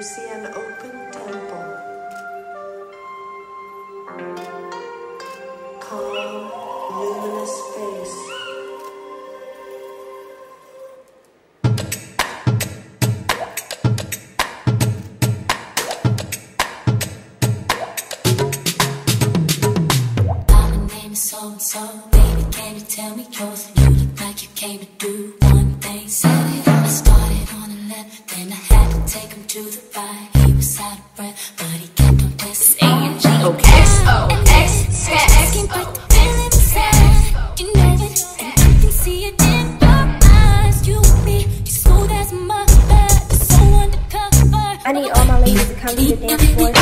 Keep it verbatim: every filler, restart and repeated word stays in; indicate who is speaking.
Speaker 1: see an open temple. Calm, luminous space.
Speaker 2: So, so, baby, can you tell me yours? You look like you came to do one thing. Said it, I started on the left, then I had to take him to the right. He was out of breath, but he kept on pressing. A and G, X O X asking, but the feeling inside, you know it, and I can see it in your eyes. You and me, you smooth as a butter, you're so undercover.
Speaker 3: I need all my ladies to come to the dance floor.